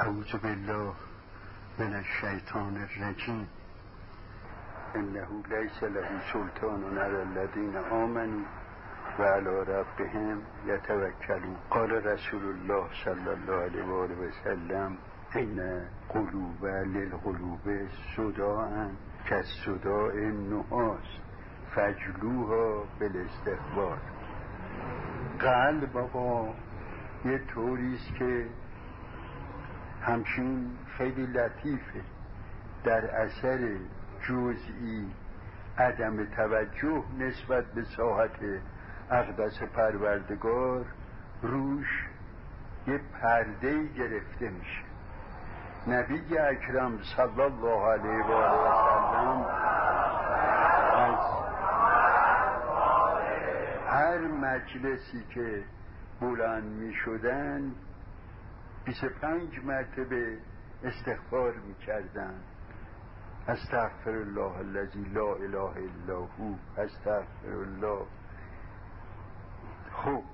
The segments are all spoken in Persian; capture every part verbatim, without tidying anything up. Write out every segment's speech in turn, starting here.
اعوذ بالله من الشیطان الرجیم. انه لیس له سلطان علی الذین آمنوا و علی ربهم یتوکلون. قال رسول الله صلی الله علیه و آله و سلم ان قلوب للقلوب صداعا کالصداع النحاس فاجلوها بالاستغفار. قلب آقا یه طوریست که همچین خیلی لطیفه، در اثر جزئی عدم توجه نسبت به ساحت اقدس پروردگار روش یه پرده‌ای گرفته میشه. نبی اکرم صلی الله علیه و آله و سلم از هر مجلسی که بلند می شدن بیست و پنج مرتبه استغفار می کردن. استغفر الله الذی لا اله الا هو، استغفر الله. خب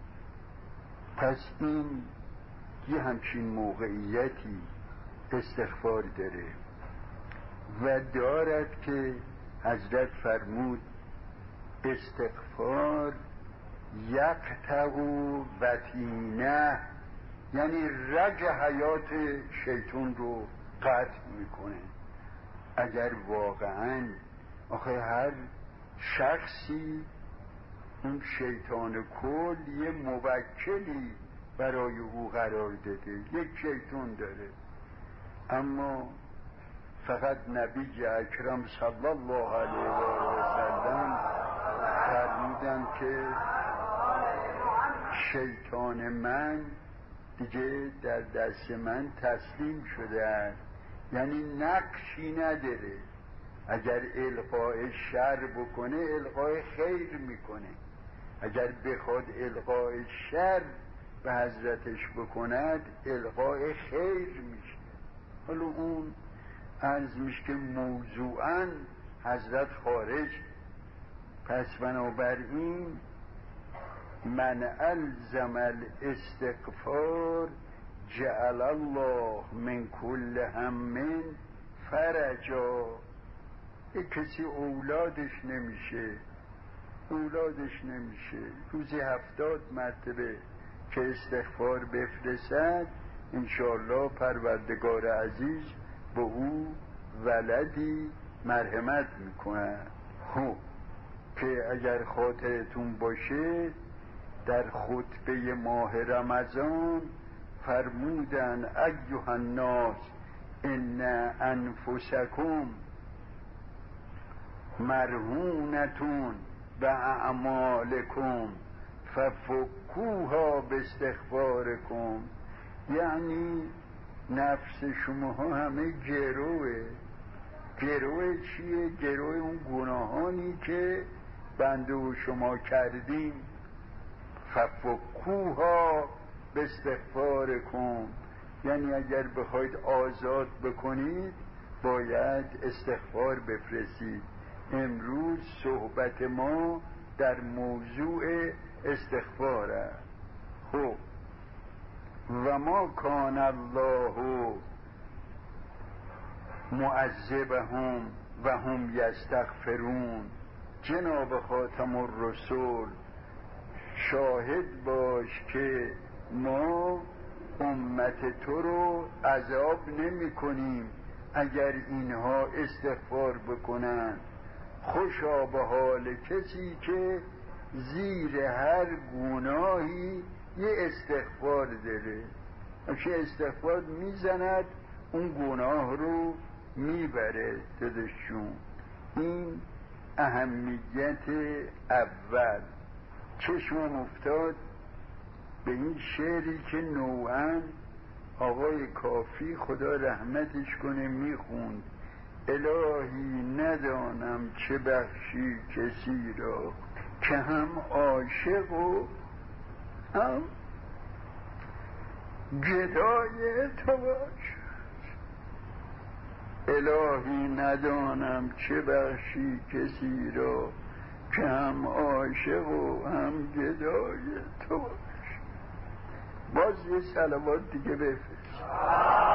پس این یه همچین موقعیتی استغفار داره و دارد که حضرت فرمود استغفار یقطع وتینه، یعنی رگ حیات شیطان رو قطع میکنه. اگر واقعا آخه هر شخصی اون شیطان کل یه موکلی برای او قرار داده، یک شیطان داره، اما فقط نبی اکرم صلی الله علیه و آله و سلم فرمودن که شیطان من دیگه در دست من تسلیم شده است، یعنی نقشی نداره. اگر القای شر بکنه القای خیر میکنه، اگر بخواد القای شر به حضرتش بکند القای خیر میشه. حالا اون عرض میشه که موضوعاً حضرت خارج. پس بنابراین من الزم الاستغفار جعل الله من کل هم فرجا. یک کسی اولادش نمیشه اولادش نمیشه روزی هفتاد مرتبه که استغفار بفرستد انشاءالله پروردگار عزیز به او ولدی مرحمت میکنه. خب که اگر خاطرتون باشه در خطبه ماه رمضان فرمودن ایها الناس ان انفسکم مرهونتون و اعمالکم ففکوها باستغفارکم. یعنی نفس شما همه گروه. گروه چیه؟ گروه اون گناهانی که بنده و شما کردیم. ففکوها باستغفارکم، یعنی اگر بخواید آزاد بکنید باید استغفار بفرستید. امروز صحبت ما در موضوع استغفار است. خب و ما کان الله معذبهم و هم یستغفرون. جناب خاتم الرسول شاهد باش که ما امت تو رو عذاب نمی کنیم اگر اینها استغفار بکنن. خوشا به حال کسی که زیر هر گناهی یه استغفار داره، که استغفار میزند اون گناه رو میبره. دادشون این اهمیت اول. چشمم افتاد به این شعری که نوعاً آقای کافی خدا رحمتش کنه میخوند: الهی ندانم چه بخشی کسی را که هم عاشق و هم گدای تو باشد. الهی ندانم چه بخشی کسی را که هم عاشق و هم گدای تو باشد. باز یه صلوات دیگه بفرست.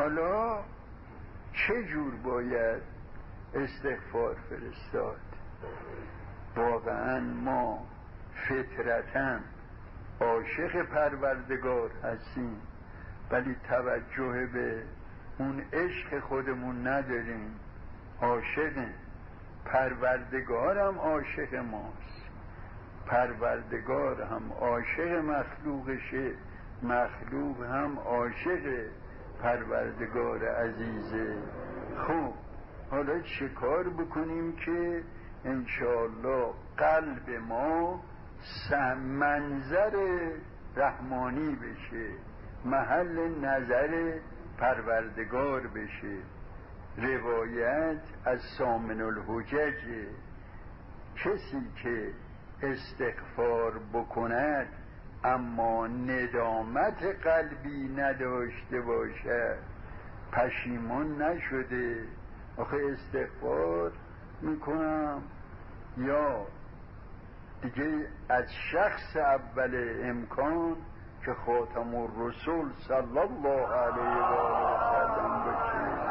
حالا چه جور باید استغفار فرستاد؟ واقعا ما فطرتاً عاشق پروردگار هستیم، ولی توجه به اون عشق خودمون نداریم. عاشق پروردگارم عاشق ماست، پروردگار هم عاشق مخلوقشه، مخلوق هم عاشق پروردگار عزیزه. خب حالا چه کار بکنیم که انشاءالله قلب ما منظر رحمانی بشه، محل نظر پروردگار بشه؟ روایت از سامن الحجج، کسی که استغفار بکند اما ندامت قلبی نداشته باشد، پشیمان نشده. آخه استغفار میکنم یا دیگه از شخص اول امکان که خاتم الرسول صلی الله علیه و سلم باشه.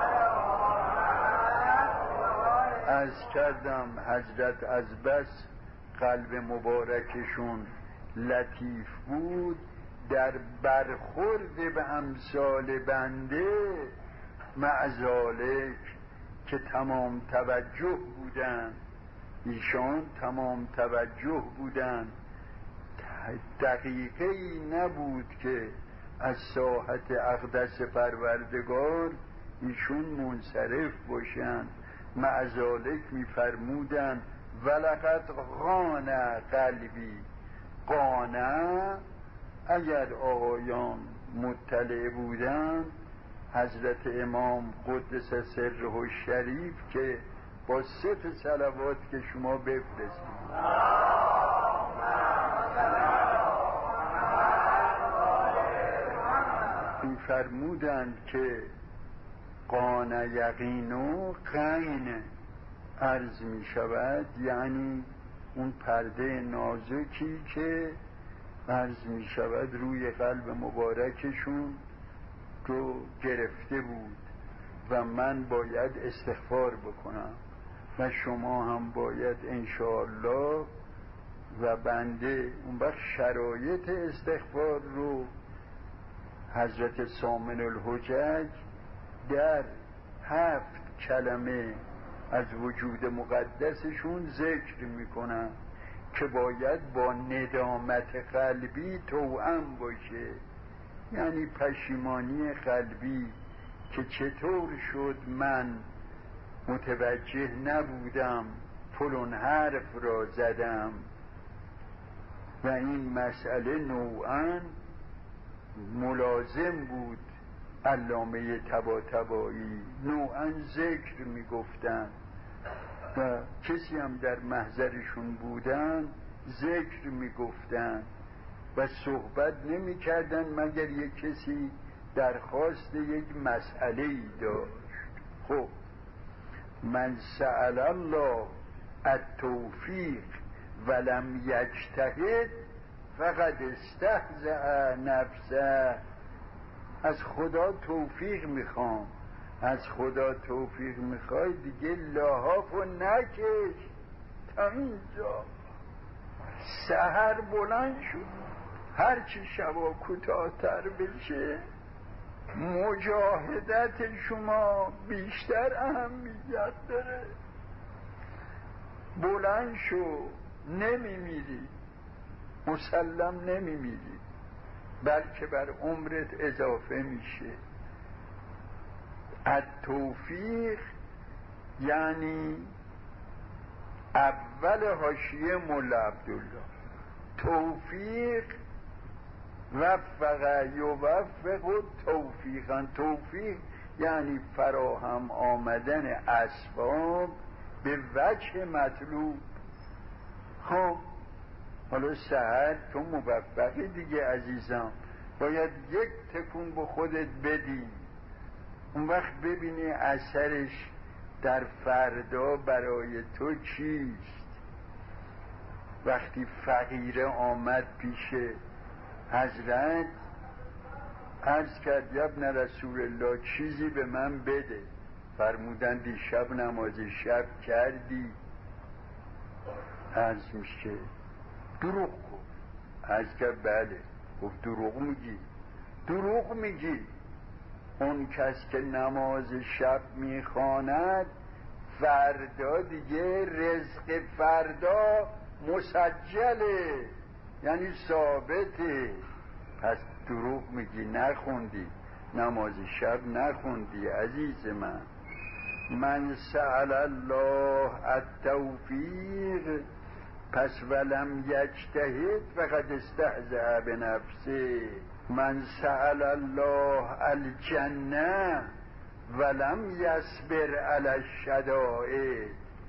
عرض کردم حضرت از بس قلب مبارکشون لطیف بود، در برخورد به امثال بنده معذالک که تمام توجه بودن، ایشان تمام توجه بودن، دقیقه ای نبود که از ساحت اقدس پروردگار ایشون منصرف باشن. معذالک میفرمودن ولقد غان قلبی. غانه اگر آقایان مطلع بودن، حضرت امام قدس سره الشریف که با صف صلوات که شما بفرستید می‌فرمودند که قان یقینو قین عرض می شود، یعنی اون پرده نازکی که عرض می شود روی قلب مبارکشون رو گرفته بود و من باید استغفار بکنم و شما هم باید انشاءالله و بنده. اون وقت شرایط استغفار رو حضرت سامن الحجج در هفت کلمه از وجود مقدسشون ذکر میکنن که باید با ندامت قلبی توأم باشه، یعنی پشیمانی قلبی که چطور شد من متوجه نبودم فلان حرف را زدم. و این مسئله نوعاً ملازم بود علامه طباطبایی، نوعاً ذکر میگفتن و کسی هم در محضرشون بودن ذکر میگفتن و صحبت نمیکردن مگر یک کسی درخواست یک مسئله ای داشت. خب من سأل الله التوفیق ولم یجتهد فقد استهزأ نفسه. از خدا توفیق میخوام، از خدا توفیق میخوای دیگه لحاف و نکش. تا اینجا سحر بلند شد، هرچی شبا کوتاه‌تر بشه مجاهدت شما بیشتر اهمیت داره. بلند شو، نمیمیری، مسلم نمیمیری، بلکه بر عمرت اضافه میشه. التوفیق یعنی اول حاشیه مولا عبدالله، توفیق وفق یوفق توفیقا. توفیق یعنی فراهم آمدن اسباب به وجه مطلوب. خب حالا سحر تو موفقی دیگه عزیزم، باید یک تکون به خودت بدی، اون وقت ببینی اثرش در فردا برای تو چیست. وقتی فقیره آمد پیش حضرت عرض کرد ابن رسول الله چیزی به من بده. فرمودن دیشب نماز شب کردی؟ عرض میشه دروغ گفت. عرض کرد بله. گفت دروغ میگی؟ دروغ میگی. اون کس که نماز شب میخواند فردا دیگه رزق فردا مسجله، یعنی ثابته. پس دروغ میگی، نخوندی نماز شب، نخوندی عزیز من. من سأل الله التوفیق پس ولم یجتهد فقد استهزأ بنفسه. من سأل الله الجنه ولم یصبر علی الشدائد.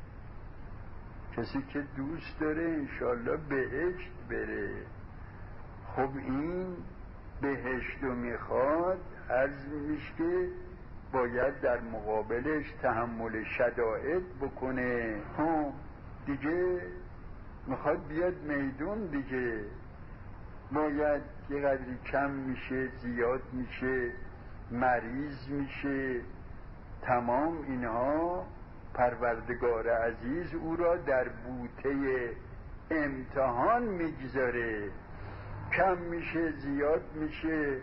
کسی که دوست داره انشالله بهشت بره، خب این بهشت رو میخواد، عرض میشه که باید در مقابلش تحمل شدائد بکنه. خب دیگه میخواد بیاد میدون دیگه، باید یه قدری کم میشه، زیاد میشه، مریض میشه، تمام اینها پروردگار عزیز او را در بوته امتحان میگذاره. کم میشه، زیاد میشه،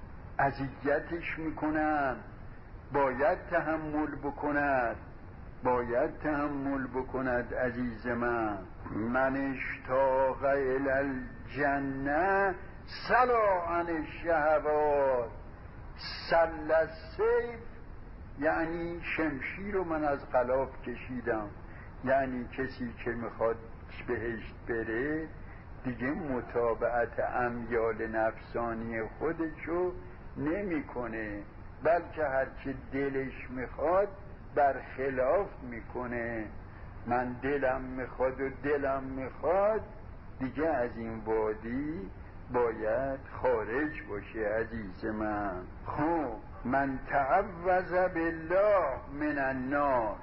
اذیتش میکنن، باید تحمل بکند، باید تحمل بکند عزیز من. من اشتاق الی الجنه سلا عن الشهوات سل السیف، یعنی شمشیر رو من از غلاف کشیدم. یعنی کسی که میخواد بهشت بره دیگه متابعت امیال نفسانی خودشو نمیکنه، بلکه هرچه دلش میخواد برخلاف میکنه. من دلم میخواد و دلم میخواد، دیگه از این وادی باید خارج باشه عزیز من. خب من تعوذ بالله من النار،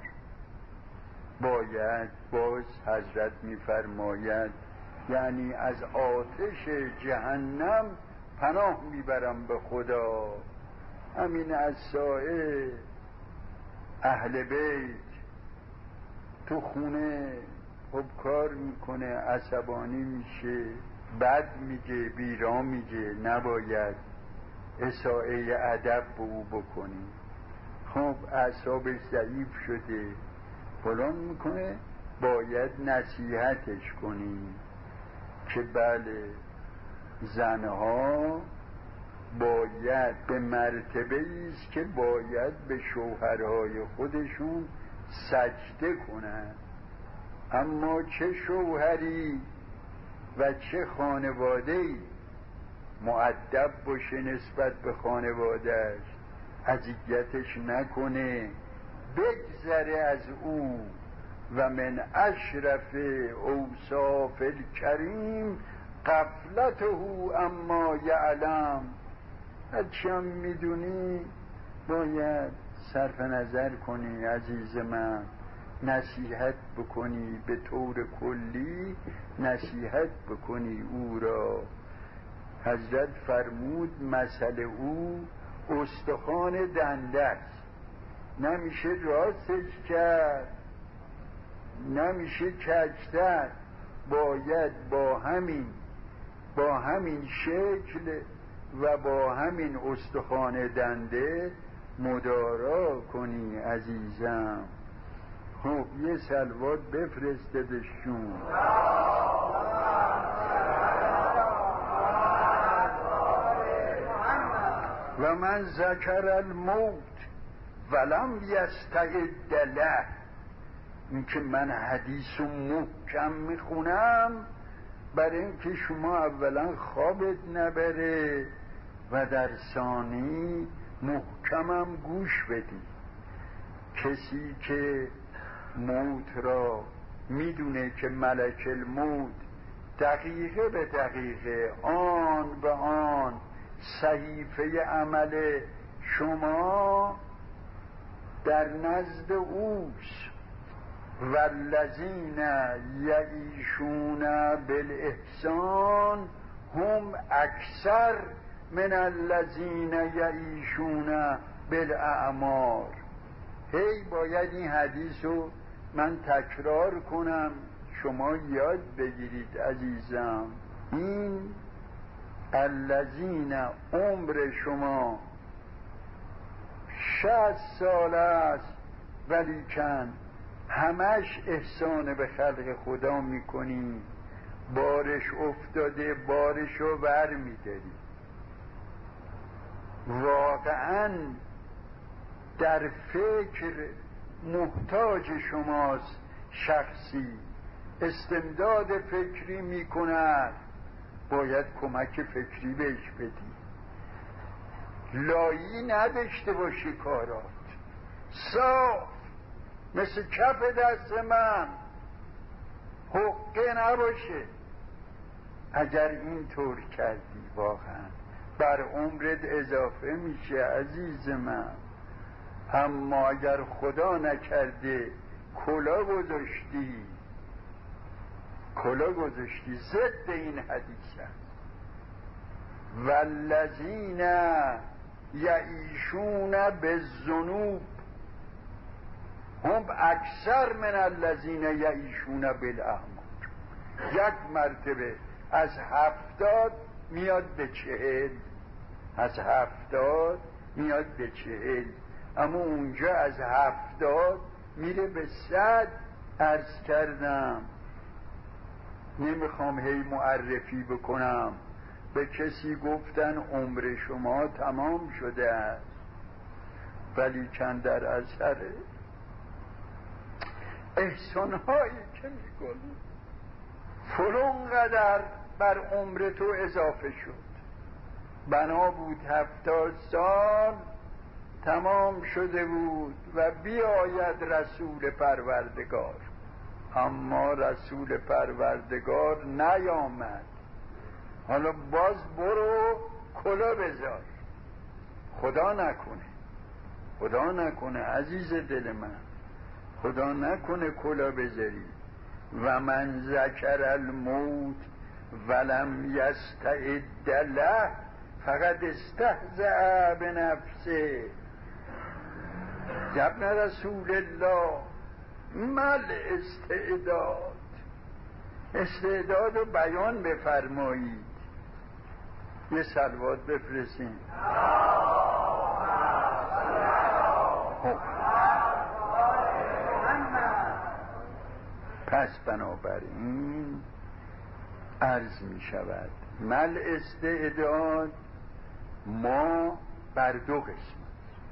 باید باز حضرت میفرماید یعنی از آتش جهنم پناه میبرم به خدا. همین از سایه اهل بیت تو خونه خب کار میکنه، عصبانی میشه، بد میگه، بیرا میگه، نباید اساءه ادب به او بکنی. خب اعصابش ضعیف شده فلان میکنه، باید نصیحتش کنی که بله زنها باید به مرتبه ایست که باید به شوهرهای خودشون سجده کنند. اما چه شوهری و چه خانواده‌ای مؤدب باشه نسبت به خانوادهش، اذیتش نکنه، بگذره از او. و من اشرف اوصاف الکریم غفلته اما یعلم. هرچم میدونی باید صرف نظر کنی عزیز من، نصیحت بکنی، به طور کلی نصیحت بکنی او را. حضرت فرمود مثل او استخوان دنده است، نمیشه راستش کرد، نمیشه کجتر، باید با همین با همین شکل و با همین استخوان دنده مدارا کنی عزیزم. خب یه صلوات بفرستدشون. و من ذکر الموت ولم یستعد له، این که من حدیث و محکم میخونم برای اینکه شما اولا خوابت نبره و در ثانی محکمم گوش بدی. کسی که موت را میدونه که ملک الموت دقیقه به دقیقه آن به آن صحیفه عمل شما در نزد اوست. والذین یعیشون بالاحسان هم اکثر من الذین یعیشون بالاعمار. هی باید این حدیث رو من تکرار کنم، شما یاد بگیرید عزیزم. این الذین عمر شما شصت سال است ولیکن همش احسان به خلق خدا میکنی، بارش افتاده بارش رو بر میداری. واقعا در فکر محتاج شماست، شخصی استمداد فکری میکند، باید کمک فکری بهش بدی. لایی نداشته باشی کارات، صاف مثل کف دست من، حقه نباشه. اگر این طور کردی واقعا بر عمرت اضافه میشه عزیز من. اما اگر خدا نکرده کلا گذاشتی، کلا گذاشتی، ضد این حدیث است. والذین یعیشون بالذنوب هم اکثر من الذین یعیشون بالاعمار. یک مرتبه از هفتاد میاد به چهل، از هفتاد میاد به چهل، اما اونجا از هفتاد میره به صد. عرض کردم نمیخوام هی معرفی بکنم. به کسی گفتن عمر شما تمام شده است، ولی چند در اثر احسانهایی که میکنی فلان قدر بر عمر تو اضافه شد. بنا بود هفتاد سال تمام شده بود و بیاید رسول پروردگار، اما رسول پروردگار نیامد. حالا باز برو کلا بذار. خدا نکنه، خدا نکنه عزیز دل من، خدا نکنه کلا بذاری. و من ذکر الموت ولم یستعد له فقد استهزأ بنفسه. ابن رسول الله مل استعداد، استعداد رو بیان بفرمایید. یه صلوات بفرستین. پس بنابراین عرض می شود مل استعداد ما بر دو قسم.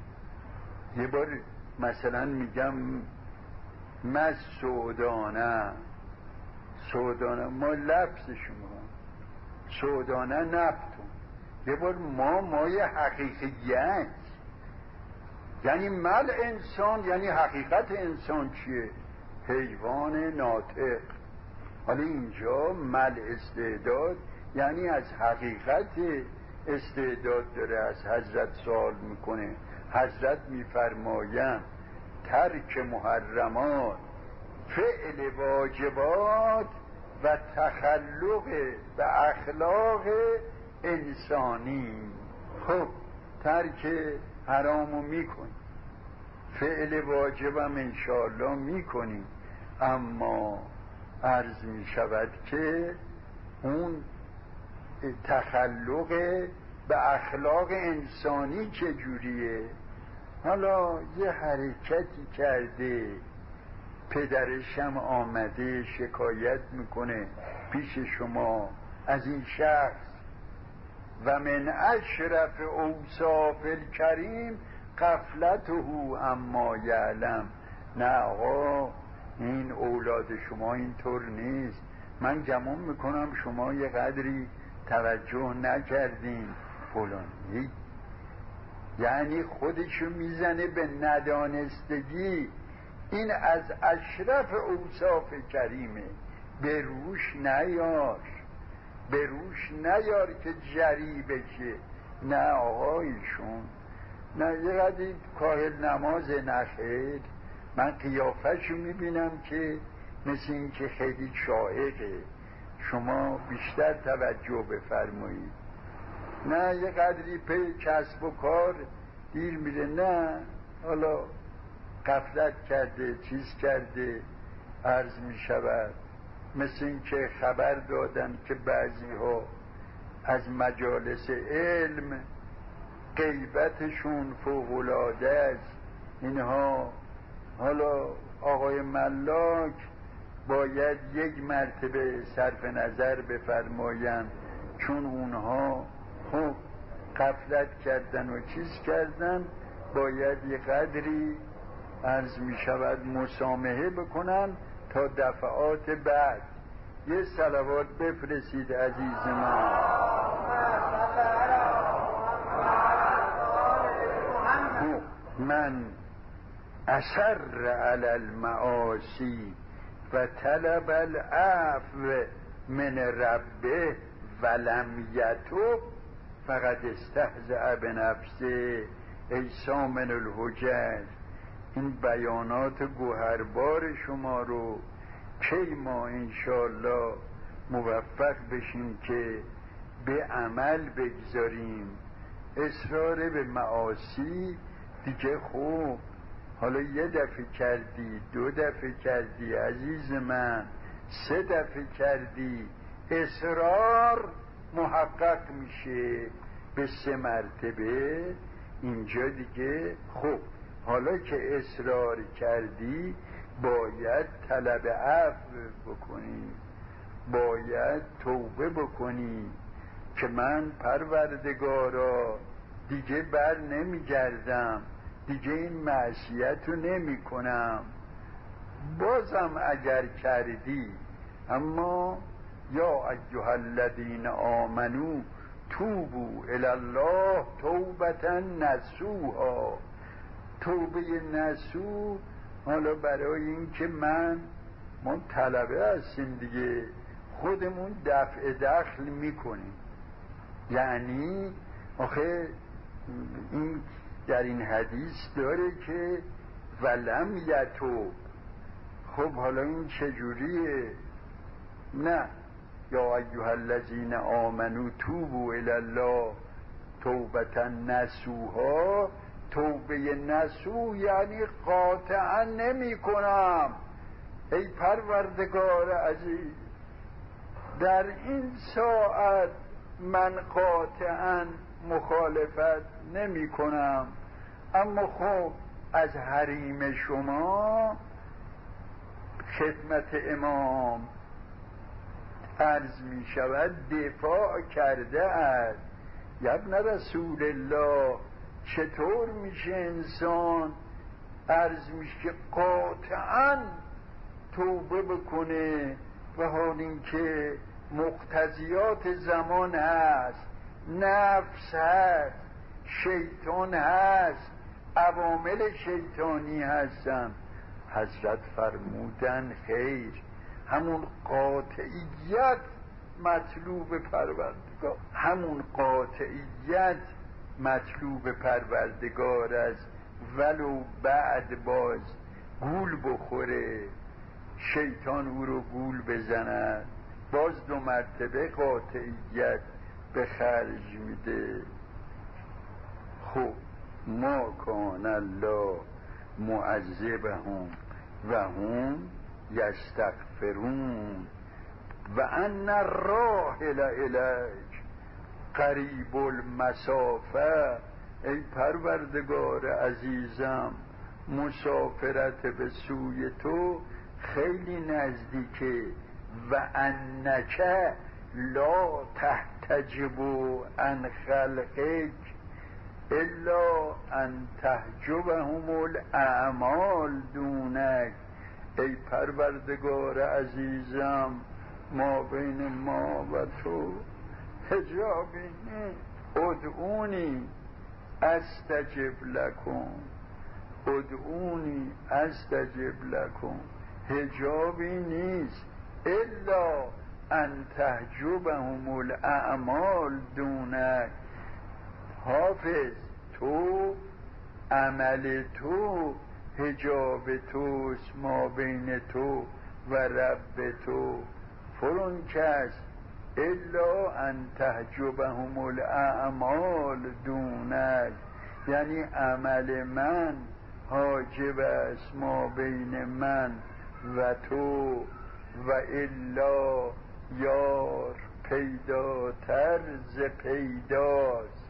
یه بار مثلا میگم من سودانه، سودانه ما لفظ شما سودانه نفتون. یه بار ما مای حقیقیت، یعنی مل انسان، یعنی حقیقت انسان چیه؟ حیوان ناطق. حالا اینجا مل استعداد یعنی از حقیقت استعداد داره. از حضرت سوال میکنه، حضرت میفرمایند ترک محرمات، فعل واجبات و تخلق به اخلاق انسانی. خب ترک حرامو میکنی، فعل واجبم انشاءالله میکنی، اما عرض میشود که اون تخلق به اخلاق انسانی چجوریه؟ حالا یه حرکتی کرده، پدرشم آمده شکایت میکنه پیش شما از این شخص. و من اشرف اوصاف الکریم غفلته اما یعلم. نه آقا این اولاد شما اینطور نیست، من گمان میکنم شما یه قدری توجه نکردین فلانی. یعنی خودشو میزنه به ندانستگی. این از اشرف اوصاف کریمه. به روش نیار، به روش نیار که جری بشه. نه آقایشون، نه یه قدری کاهل نماز نخیر. من قیافهشو میبینم که مثل این که خیلی شائقه. شما بیشتر توجه بفرمایید. نه یه قدری پی کسب و کار دیر میره، نه حالا غفلت کرده چیز کرده عرض میشود. مثل این که خبر دادن که بعضی ها از مجالس علم غیبتشون فوق‌العاده است. اینها حالا آقای ملاک باید یک مرتبه صرف نظر بفرمایند، چون اونها خب غفلت کردن و چیز کردن، باید یه قدری عرض می شود مسامحه بکنن تا دفعات بعد. یه صلوات بفرستید عزیز من. من اصر علی المعاصی و طلب العفو من ربه ولم یتوب فقد استهزأ بنفسه. ای سامن الحجج، این بیانات گوهربار شما رو کی ما انشاءالله موفق بشیم که به عمل بگذاریم. اصرار به معاصی دیگه خوب، حالا یه دفعه کردی، دو دفعه کردی عزیز من، سه دفعه کردی، اصرار محقق میشه به سه مرتبه. اینجا دیگه خب حالا که اصرار کردی باید طلب عفو بکنی، باید توبه بکنی که من پروردگارا دیگه بر نمیگردم، دیگه این معصیت رو نمی کنم. بازم اگر کردی، اما یا ایها الذین آمنو توبوا الی الله توبة نصوحا. توبه نصوح حالا برای این که من ما طلبه هستیم دیگه، خودمون دفع دخل میکنیم. یعنی آخه این در این حدیث داره که ولم یتوب. خب حالا این چجوریه؟ نه، یا ایها الذین آمنو توبوا الی الله توبة نصوحا. توبه نصوح یعنی قاطعا نمی کنم. ای پروردگار عزیز، در این ساعت من قاطعا مخالفت نمی کنم، اما خب از حریم شما خدمت امام عرض می شود دفاع کرده است. ابن رسول الله، چطور میشه انسان عرض میشه که قاطعا توبه بکنه و حال اینکه مقتضیات زمان هست، نفس هست، شیطان هست، عوامل شیطانی هستن. حضرت فرمودن خیر، همون قاطعیت مطلوب پروردگار، همون قاطعیت مطلوب پروردگار است. ولو بعد باز گول بخوره، شیطان او رو گول بزند، باز دو مرتبه قاطعیت به خرج میده. خب ما کان الله معذبهم و هم یستغفرون و ان الراحل الیک قریب المسافه. ای پروردگار عزیزم، مسافرت به سوی تو خیلی نزدیکه. و انک لا تحتجب عن خلقک الا ان تحجبهم الاعمال دونک. ای پروردگار عزیزم، ما بین ما و تو حجابی نیست. ادعونی استجب لکم، ادعونی استجب لکم، حجابی نیست الا ان تحجبهم الاعمال دونک. حافظ، تو عمل تو حجاب توست ما بین تو و رب تو. فرون کس الا ان تحجبهم الاعمال دونک، یعنی عمل من حاجب است ما بین من و تو، و الا یار پیداتر ز پیداست.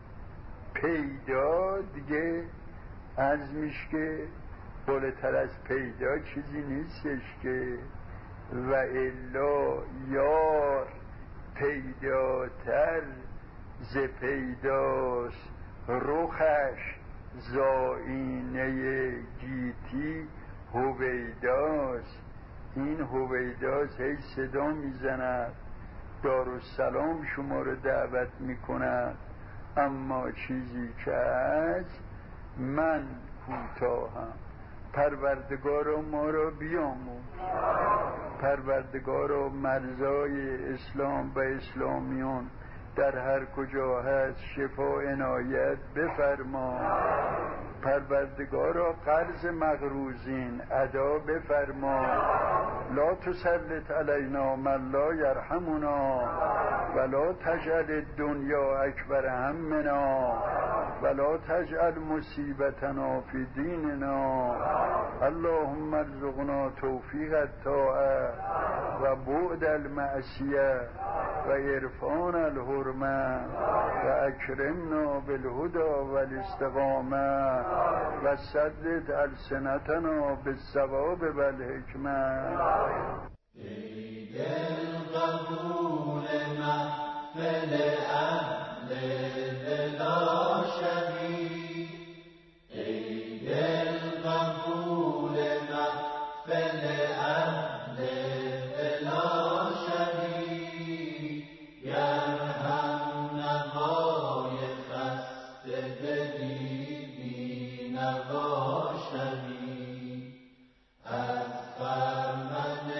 پیدا دیگه عرض میشه که بالاتر از پیدا چیزی نیستش که، و الا یار پیداتر ز پیداست، رخش زاینه گیتی هویداست. این هویداست هی صدا میزند دارالسلام شما رو دعوت میکند، اما چیزی که هست من کوتاهم. پروردگار ما را بیاموز، پروردگار مرزای اسلام و اسلامیون در هر کجا هست شفا عنایت بفرما. پروردگارا قرض مغروزین ادا بفرما. لا تسلط علینا من لا یرحمنا، ولا تجعل الدنیا اکبر همنا، ولا تجعل مصیبتنا فی دیننا. اللهم ارزقنا توفیق الطاعه و بعد المعصیه و عرفان الحرمه و اکرمنا بالهدى والاستقامه و سدد السنتنا بالصواب و الحکمه. ای دل قبول محفل اهل دلا شوی، ای دل قبول محفل اهل دلا شوی، گر هم نوای خسته دلی بی نوا شوی، از خرمن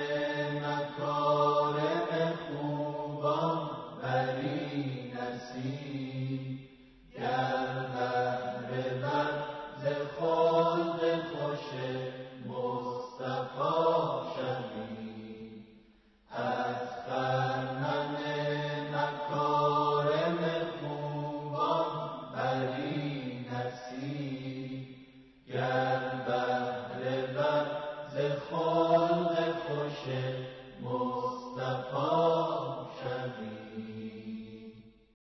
مکارم خوبان بری نصیب، گر بهره بر ز خلق خوش مصطفی